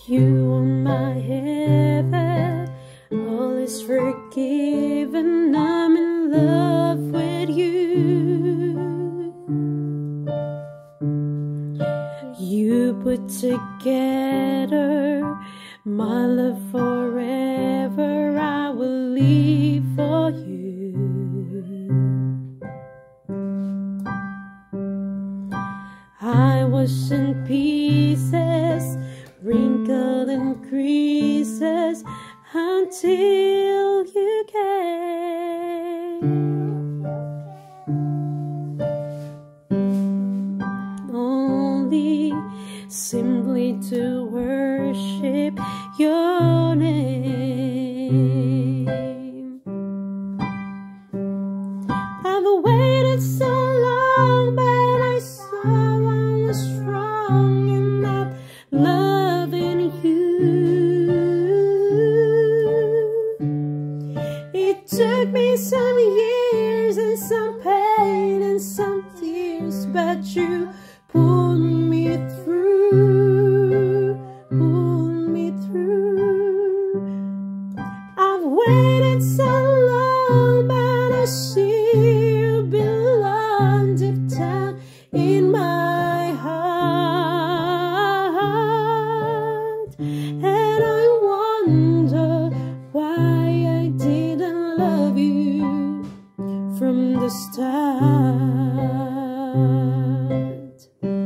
You are my heaven, all is forgiven. I'm in love with you. You put together my love forever. I will live for you. I was in pieces, wrinkled in creases, until you came. Only simply to worship your name. I've waited so long, but I saw I was wrong in not loving you. It took me some years and some pain and some tears, but you pulled me through, pulled me through. I've waited so long, but I see you belong deep down in my heart. And I wonder why I didn't love you from the start.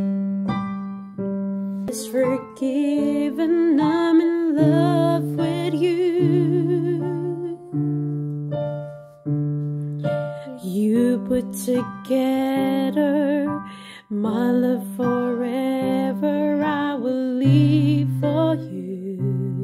It's forgiven, I'm in love with you. You put together my love forever. I will live for you.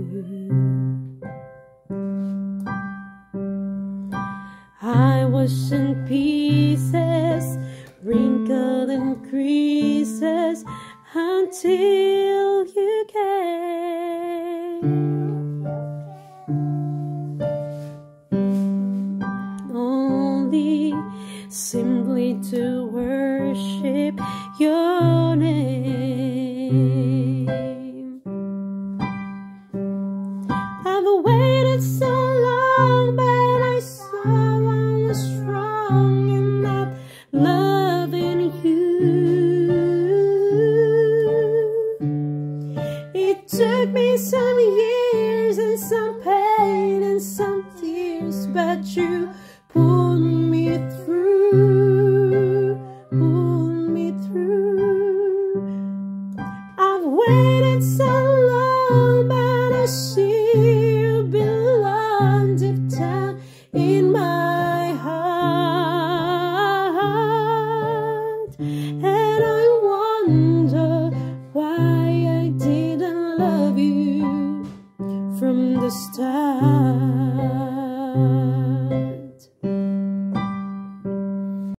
I was in pieces, wrinkled in creases, until you came. Only simply to worship your name. I've waited so long, but I saw I was wrong in not loving you. It took me some years and some pain and some tears, but you pulled me through, pulled me through. I've waited so long, but I see you belong deep down in my heart. And I wonder why I didn't love you from the start.